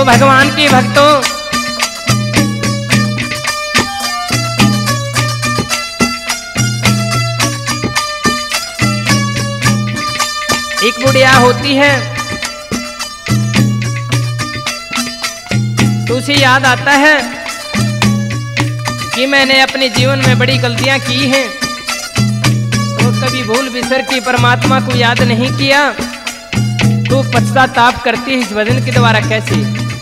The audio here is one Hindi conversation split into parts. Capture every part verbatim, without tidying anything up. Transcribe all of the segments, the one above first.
तो भगवान की भक्तों, एक बुढ़िया होती है तो उसे याद आता है कि मैंने अपने जीवन में बड़ी गलतियां की हैं और कभी भूल बिसर की परमात्मा को याद नहीं किया। तो पश्चाताप करती है इस भजन के द्वारा। कैसे?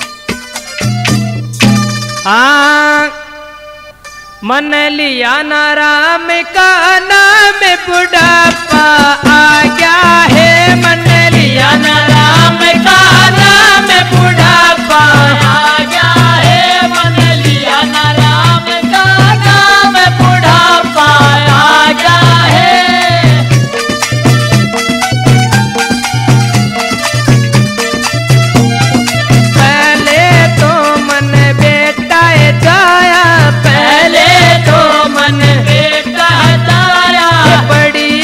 हाँ, मन लिया ना राम का नाम, बुढ़ापा आ गया है। मन लिया ना राम का नाम, बुढ़ापा आ गया है। मन लिया ना राम का नाम, बुढ़ापा आ गया है। पहले तो मन बेटा जाया, पहले तो मन बेटा जाया, बड़ी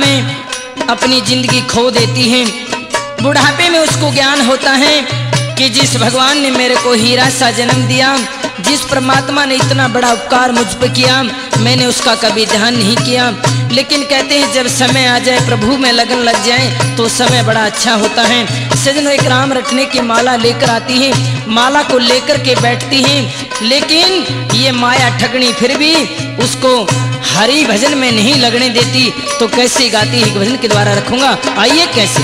में अपनी जिंदगी खो देती है। बुढ़ापे में उसको ज्ञान होता है कि जिस भगवान ने मेरे को हीरा सा जन्म दिया, जिस परमात्मा ने इतना बड़ा उपकार मुझ पर किया, मैंने उसका कभी ध्यान नहीं किया। लेकिन कहते हैं जब समय आ जाए, प्रभु में लगन लग जाए तो समय बड़ा अच्छा होता है। सजनों, एक राम रटने की माला लेकर आती है, माला को लेकर के बैठती है, लेकिन ये माया ठगनी फिर भी उसको हरि भजन में नहीं लगने देती। तो कैसे गाती है, भजन के द्वारा रखूंगा, आइए कैसे।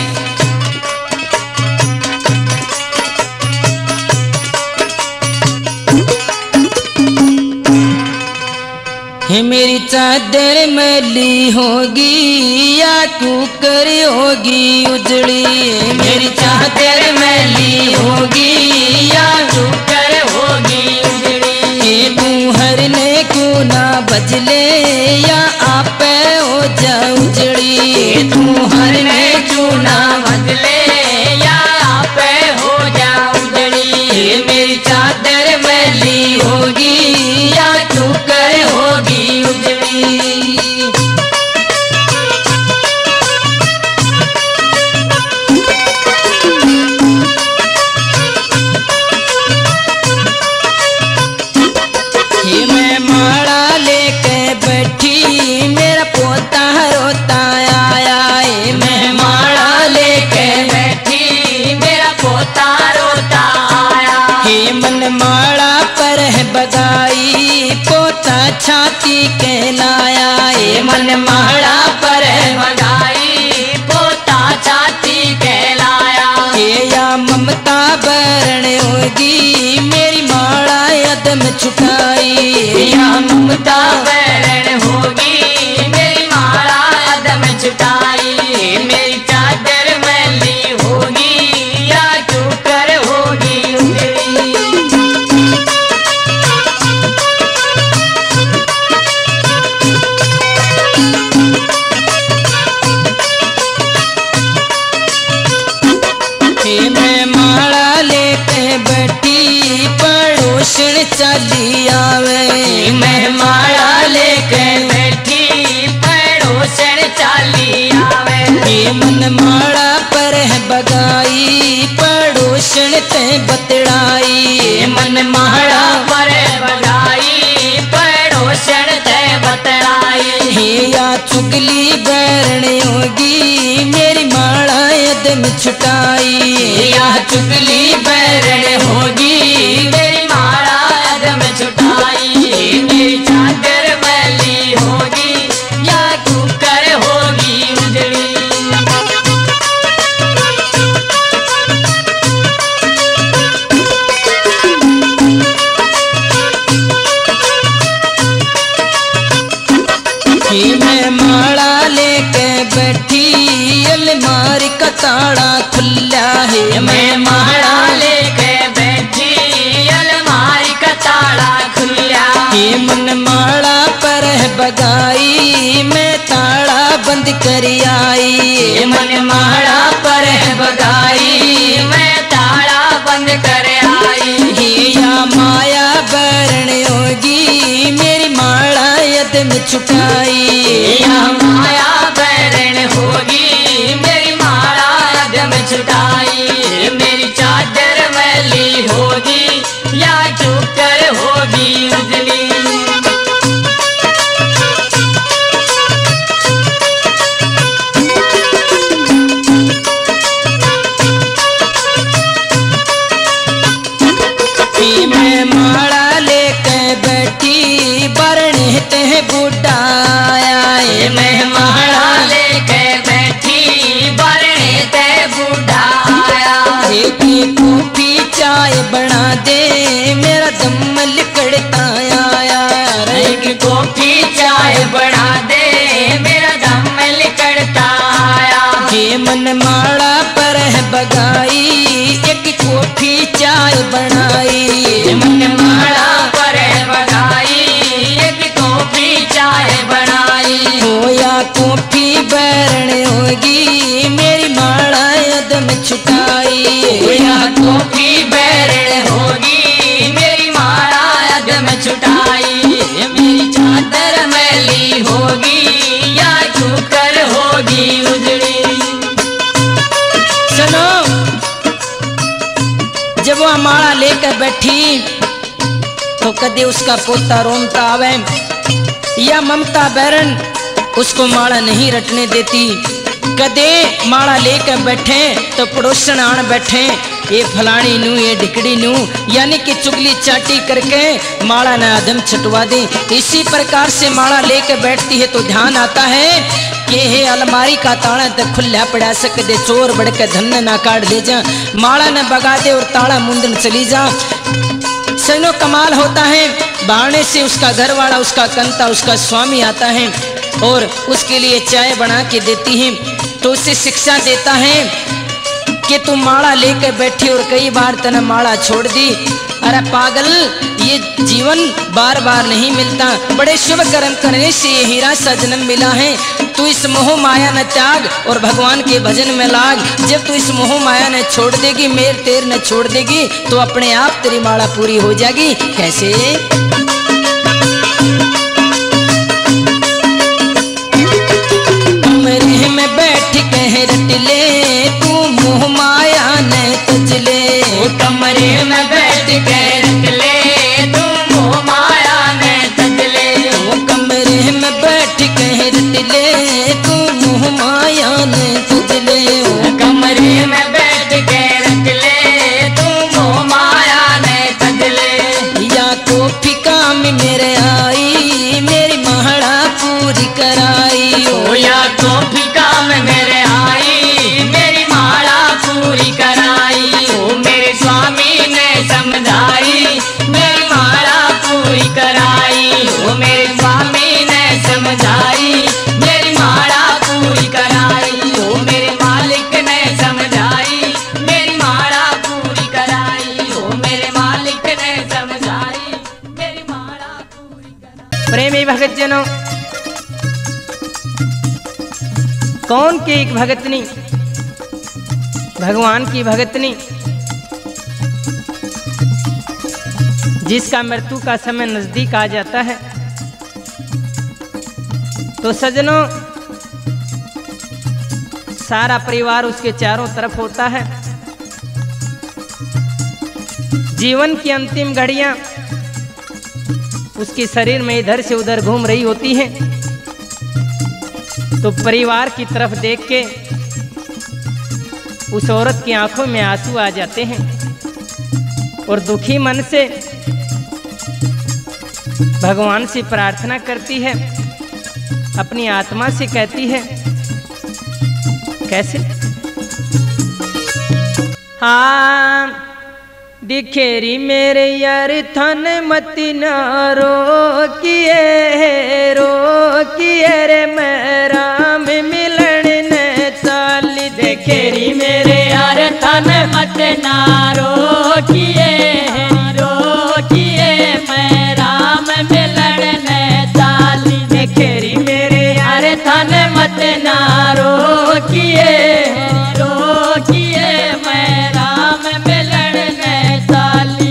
हे मेरी चादर मैली होगी या कुकर होगी उजड़ी, मेरी चादर मैली होगी या कुकर होगी उजड़ी। हे मुहर ने क्यों ना बजले या आप हो जा उजड़ी, मुहर ने क्यों ना बजले या आप हो जा उजड़ी। हे मेरी चादर मैली होगी या कुकर होगी उजड़ी। हे मैं माला लेके बैठी, मेरा पोता रोता आया। हे मैं माला लेके बैठी, मेरा पोता रोता आया। हे मन माला पर है बगाई, पोता छाती के लाया। हे मन माला पर है बगाई, पोता छाती के लाया। हे या ममता बरण होगी, मेरी माला यदम छुटाई। या ममता बरण होगी, मेरी माला यदम छुटाई। मेरी चादर मैली होगी या कुकर होगी उजड़ी। हे मैं माला लेके बैठी, पड़ोसन चली आवे। मैं माला लेके बैठी, पड़ोसन चली आवे। हे मन माला पर है बगाई, पड़ोसन ते बतड़ाई। मन माला पर है बगाई, पड़ोसन ते बतड़ाई। हे या चुगली बरण होगी, मेरी माला यदम छुटाई। या चुगली बरण होगी, मेरी माला यदम छुटाई। मेरी चादर मैली होगी या कुकर होगी उजड़ी। हे मैं माला लेके बैठी, अलमारी का ताला खुला है। मैं माला लेके बैठी, अलमारी का ताला खुला। हे मन माला पर है बगाई, मैं ताला बंद कर आई। मन माला पर है बगाई, मैं ताला बंद कर आई। हे या माया बरण होगी, मेरी माला यदम छुटाई। या माया बरण होगी, मेरी माला यदम छुटाई। मेरी चादर मैली होगी या कुकर होगी उजड़ी। हे मैं माला लेके बैठी, बरने ते बूढ़ा आया। हे मैं माला लेके बैठी, बरने ते बूढ़ा आया। हे की कॉफी चाय बना दे, मेरा दम लिकड़ता आया। एक कॉफी चाय बना दे, मेरा दम लिकड़ता आया। हे मन माला पर है बगाई, एक कॉफी चाय बनाई। मन माला पर है बगाई, एक कॉफी चाय बनाई। हो या कॉफी बरण होगी, मेरी माला यदम छुटाई। हो या कॉफी बरण होगी, मेरी माला यदम छुटाई। मेरी चादर मैली होगी या कुकर होगी लेकर बैठी तो कदे उसका पोता रोमता आवे या ममता बैरन उसको माला नहीं रटने देती। कदे माला लेकर बैठे तो पड़ोसन आन बैठे, ये फलानी नू ये ढिकड़ी नू, यानी कि चुगली चाटी करके माला न आदम छटवा दे। इसी प्रकार से माला लेकर बैठती है तो ध्यान आता है कि हे अलमारी का ताला तो खुला पड़ा सक दे, चोर बढ़ के धन ना काट ले जा, माला न बगा दे और ताला मुंदन चली जा। सनो कमाल होता है, बारने से उसका घर वाला, उसका कंता, उसका स्वामी आता है और उसके लिए चाय बना के देती है तो उसे शिक्षा देता है कि तू माला लेकर बैठी और कई बार तने माला छोड़ दी। अरे पागल, ये जीवन बार बार नहीं मिलता, बड़े शुभ कर्म करने से ये हीरा सा जन्म मिला है। तू इस मोह माया न त्याग और भगवान के भजन में लाग। जब तू इस मोह माया ने छोड़ देगी, मेर तेर न छोड़ देगी तो अपने आप तेरी माला पूरी हो जाएगी। कैसे? कमरे में बैठ के रट ले तू मोह माया ने तज ले, कमरे में बैठ के रट ले तू मोह माया ने तज ले, कमरे में बैठ के रट ले तू मोह माया ने तज ले, कमरे में बैठ के रट ले तू मोह माया ने तज ले। या तो फिका में मेरे आई मेरी महड़ा पूरी कराई, ओ या तो फिका में मेरे आई मेरी माला पूरी कराई, ओ मेरे स्वामी ने समझाई मेरी माला पूरी कराई, ओ मेरे स्वामी ने समझाई मेरी माला पूरी कराई, ओ मेरे मालिक ने समझाई मेरी माला पूरी कराई, ओ मेरे मालिक ने समझाई मेरी माला पूरी कराई। प्रेमी भगत जनों, कौन की एक भगतनी, भगवान की भगतनी, जिसका मृत्यु का समय नजदीक आ जाता है तो सजनों सारा परिवार उसके चारों तरफ होता है। जीवन की अंतिम घड़ियां उसके शरीर में इधर से उधर घूम रही होती हैं तो परिवार की तरफ देख के उस औरत की आंखों में आंसू आ जाते हैं और दुखी मन से भगवान से प्रार्थना करती है, अपनी आत्मा से कहती है। कैसे? हाँ, दिखेरी मेरे यार थन मती ना रोकिए रोकिए रे मैं राम मिलन ने चाली, देखेरी मेरे यार थन मत ना रोकिए रोकिए मैं राम मिलन ने चाली, देखेरी मेरे यार थन मत ना रोकिए रोकिए मैं राम मिलन ने चाली।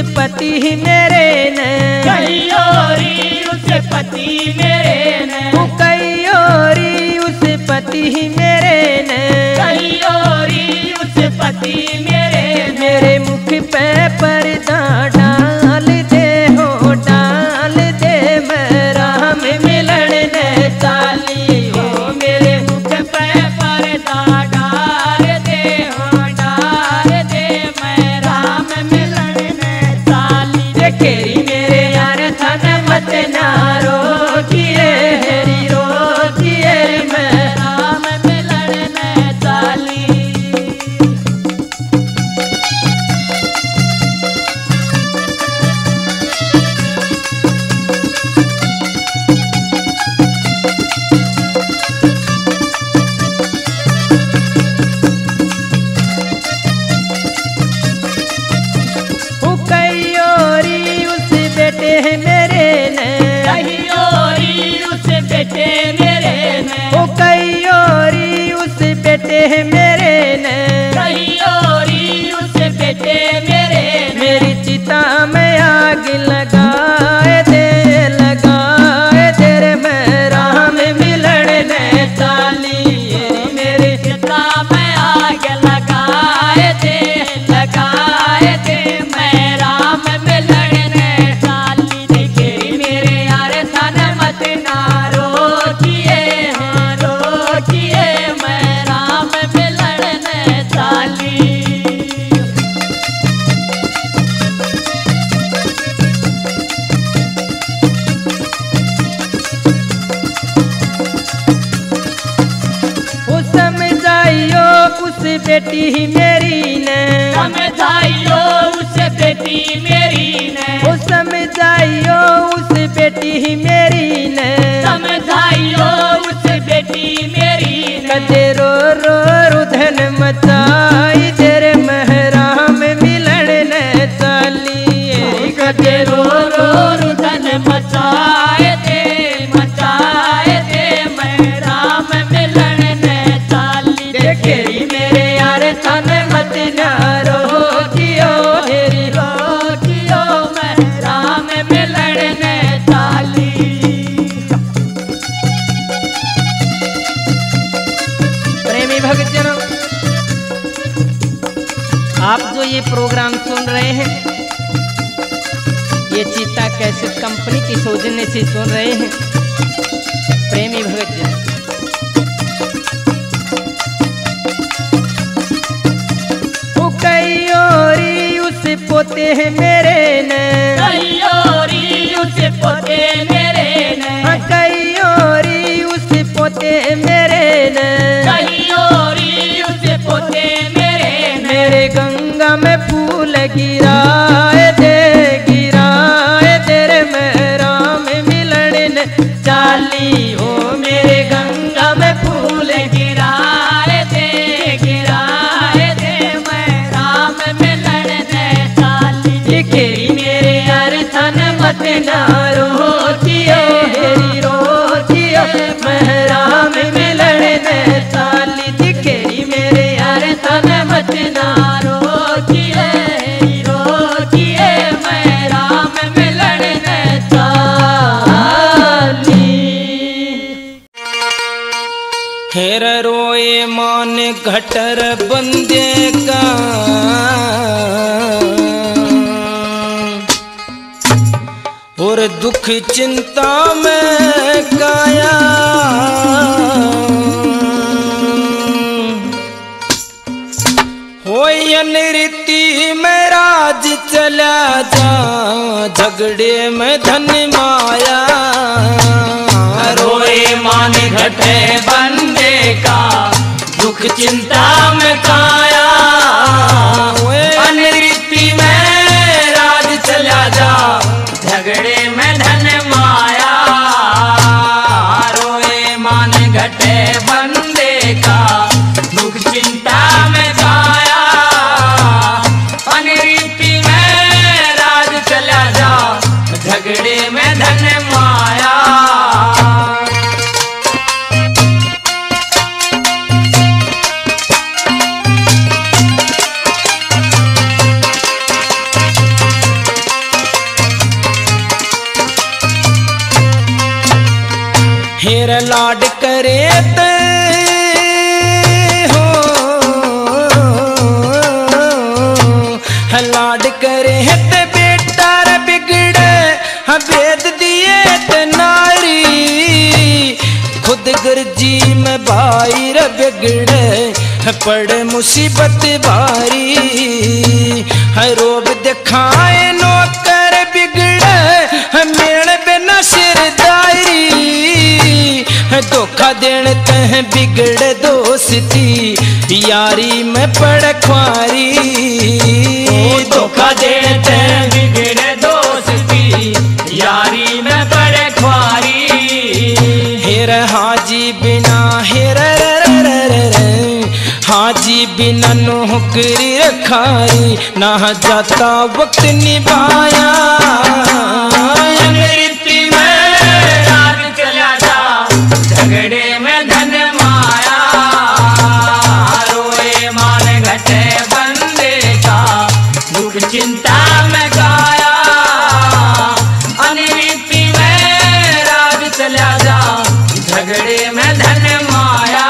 पति मेरे ने, कहीं औरी उस पति मेरे ने, कहीं औरी उस पति मेरे ने, कहीं औरी उस पति मेरे ने, मेरे मुख पे पर्दा डाल दे हो डाल दे, मैं राम मिलन ने चाली हो, मेरे मुख पे पर्दा डाल दे हो डाल दे, मैं राम मिलन ने चाली। देखेरी मेरे यार थन मत नारो किए हेरी रो किए, मैं राम मिलन ने चाली। कई औरी उस बेटे मेरे ने, कहीं औरी उस बेटे मेरे ने, ओ कई औरी उस बेटे मेरे ने, कहीं औरी उस बेटे मेरे ने, मेरी चिता में आग लगाए दे लगाए दे रे, मैं राम मिलन ने चाली, मेरे चिता में आग लगाए दे लगाए दे, मैं राम मिलन ने चाली। देखेरी मेरे यार थन मत नारो किए हाँ रो किए, मैं राम मिलन ने चाली। वो समझाइयो उस बेटी मेरी ने, समझाइयो उस बेटी मेरी ने, वो समझाइयो उस बेटी मेरी ने, समझाइयो उस बेटी मेरी ने, कदे रो रो रुधन मचाई तेरे महराम मिलन ने चाली, कदे रो रो रुदन मचाए दे मचाए दे, मैं राम मिलन ने चाली। देखेरी मेरे यार तन मत नारो कियो हेरी रो कियो, मैं राम मिलन ने चाली। प्रेमी भक्तजनों, आप जो ये प्रोग्राम सुन रहे हैं, ये चीता कैसेट कंपनी की सौजन्य से सुन रहे हैं। प्रेमी भक्तजन, वो कई औरी उस पोते हैं मेरे ने, कहीं औरी उस पोते मेरे ने, कई औरी उस पोते मेरे ने, कहीं औरी उस पोते मेरे ने, मेरे गंगा में फूल गिराए दे गिराए तेरे मैं राम मिलन ने चाली हो, मेरे गंगा में फूल गिराए दे गिराए दे, मैं राम मिलन ने चाली। दिखेरी मेरे यार थन मत नारो कियो हेरी रो कियो, मैं राम मिलन ने चाली। दिखेरी मेरे यार थन मत नारो किए रो किए, मैं राम मिलन ने चाली। हेर रोए मान घटर बंदे का, और दुख चिंता में काया, होय अनरीति में राज चला जा, झगड़े में धन माया, रोए मान घटे बंदे का, दुख चिंता में काया, अनरीति में राज चला जा, झगड़े में धन माया। रोए मान घटे बंदे का, दुख चिंता में काया, अनरीति में राज चला जा, झगड़े में धन माया। हेर लाड करे ते हो लाड करे ते बेटा रे बिगड़े भेद दिए ते नारी खुद गर्जी में भाई रे बिगड़े पड़े मुसीबत भारी है रोब दिखाए नौकर बिगड़े मेल बिना सिरदारी धोखा देने तह बिगड़े दोस्ती यारी में पड़ ख्वारी धोखा देने तह बिगड़े दोस्ती यारी में पड़ ख्वारी हेर हाजी बिना हेर हाजी बिना नौकरी रखाई ना जाता वक्त निभाया रीति में राज चला था झगड़े में धन माया रोए मान घटे बंदे का दुख चिंता में गाया अनरीति में राज चला था झगड़े में धन माया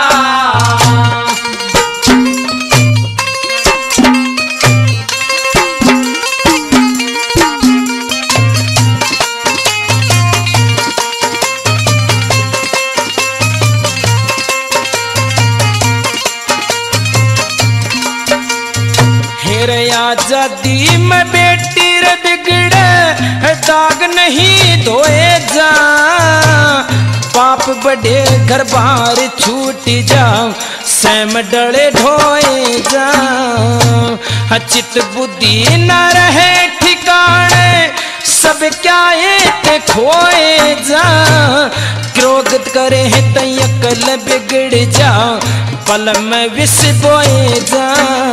आजादी में बेटी रे बिगड़े दाग नहीं धोए जा पाप बड़े घर बार छूट जाओ सैम डले ढोए जा चित बुद्धि न रहे ठिकाने सब क्या एक खोए जा क्रोध करे तय अकल बिगड़ जा पल में विष बोए जा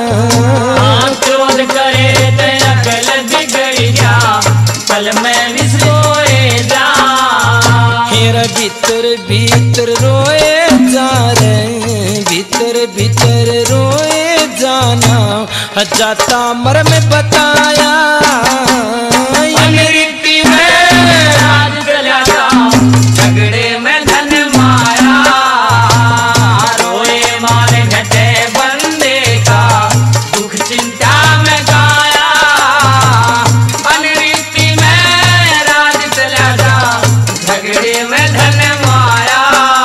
क्रोध करे ते अकल बिगड़ जा पल में विष बोए जा हेर भीतर भीतर रोए जा रे भीतर भीतर रोए जाना जाता मर में बताया रीति में राज चला था झगड़े में धन माया रोए मारे घटे बंदे का दुख चिंता में गाया अनरीति में राज चला था झगड़े में धन माया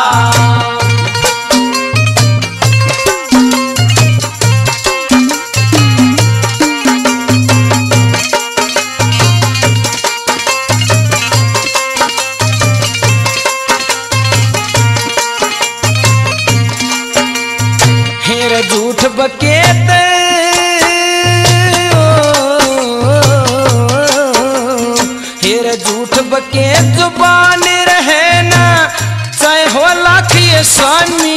झूठ बकेत हेर झूठ बकेत जुबान रहे ना चाहे हो लाख ये स्वामी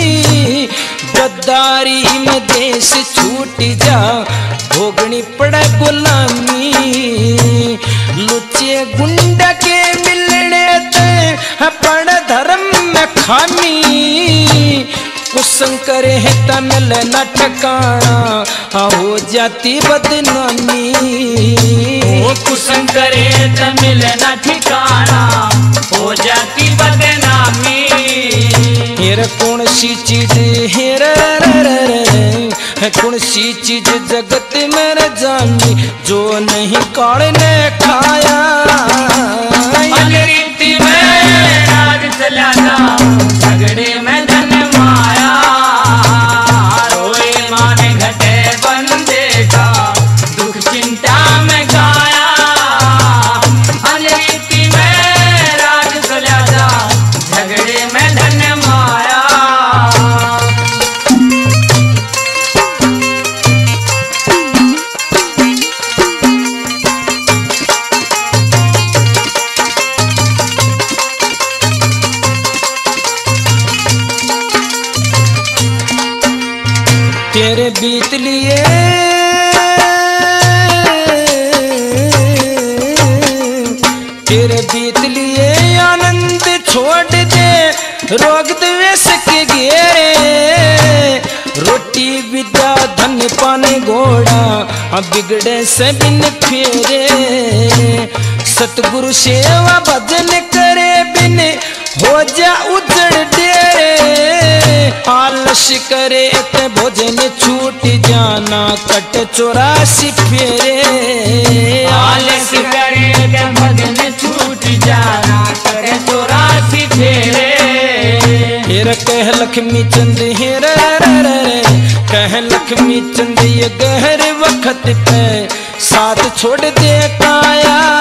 गद्दारी में देश छूट जा भोगनी पड़े गुलामी लुच्चे गुंडा के मिलने ते पड़ धर्म में खामी कुसंग करे है तमिल न ठिकाना हो जाती बदनामी कुसंग करे तमिल न ठिकाना हो जाती बदनामी हेर कौन सी चीज हेर कौन सी चीज जगत में न जानी जो नहीं काल ने खाया रीति में राज चला था झगड़े में धन माया रोए माने घटे बंदे का दुख चिंता में गाया अनरीति में राज चला था झगड़े में धन माया तेरे बीत लिए तेरे बीत लिए आनंद छोड़ दे रोग द्वेष के घेरे रोटी विद्या धन पाने घोड़ा बिगड़े से बिन फेरे सतगुरु सेवा भजन करे बिन हो जा उजड़ डेरे आलस करे ते भोजन छूट जाना कट चौरासी फेरे आलस करे ते भोजन छूट जाना कट चौरासी फेरे हेर कह लक्ष्मी चंद हेर कह लक्ष्मी चंद ये गहर वक्त पे साथ छोड़ दे काया